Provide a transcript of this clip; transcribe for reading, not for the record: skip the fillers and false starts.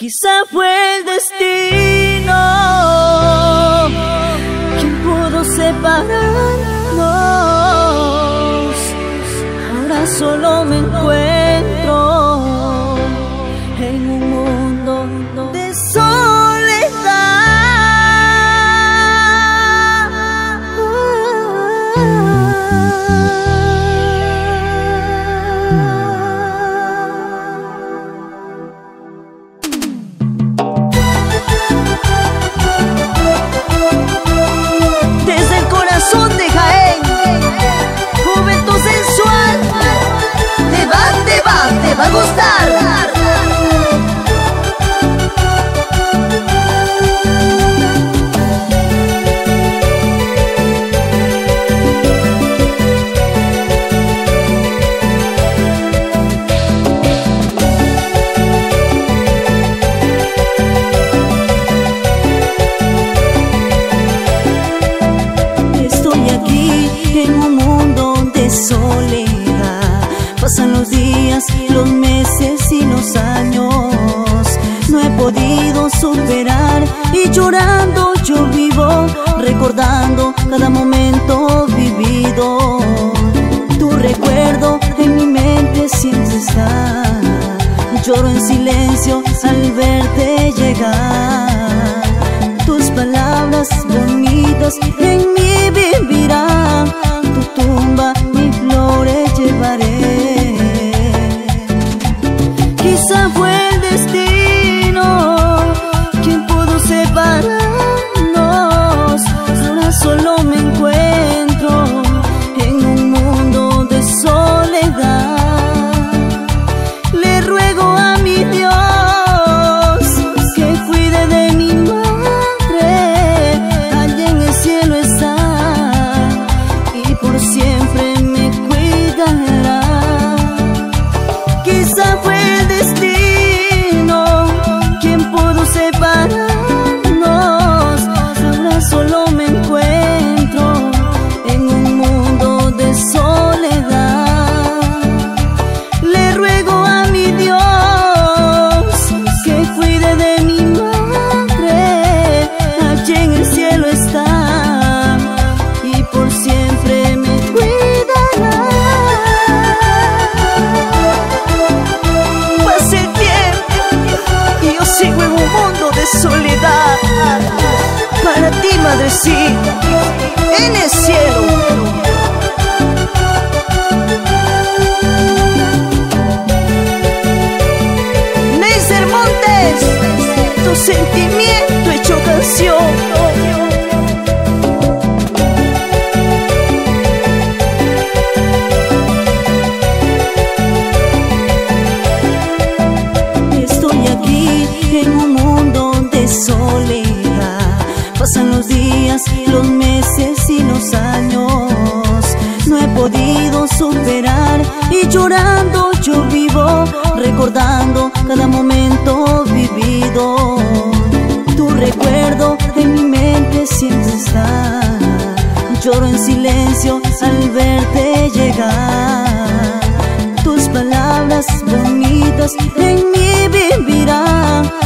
Quizá fue el destino quien pudo separarnos. Ahora solo me encuentro en un mundo de de Jaén, juventud sensual, te va a gustar. Pasan los días, los meses y los años. No he podido superar y llorando yo vivo, recordando cada momento vivido. Tu recuerdo en mi mente siempre está. Lloro en silencio al verte llegar. Tus palabras bonitas en mí vivirán. Tu tumba mis flores llevaré. Quizá fue el destino quien pudo separarnos. Ahora solo me encuentro en un mundo de soledad. Le ruego a mi Dios que cuide de mi madre. Allá en el cielo está y por siempre me cuidará. Quizá fue el destino quien pudo separarnos. Ahora solo me encuentro en un mundo de soledad. Le ruego a mi Dios que cuide de mi madre. Allí en el cielo está y por siempre me cuidará. Sigo en un mundo de soledad. Para ti, madrecita, en el cielo. Neisser Montes, tu sentimiento hecho canción. En un mundo de soledad. Pasan los días, los meses y los años. No he podido superar y llorando yo vivo, recordando cada momento vivido. Tu recuerdo en mi mente siempre está. Lloro en silencio al verte llegar. Tus palabras bonitas en mí vivirán.